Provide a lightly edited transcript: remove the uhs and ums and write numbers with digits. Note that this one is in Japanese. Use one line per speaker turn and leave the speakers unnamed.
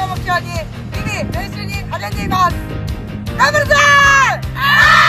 を目標に日々練習に励んでいます。頑張るぞー。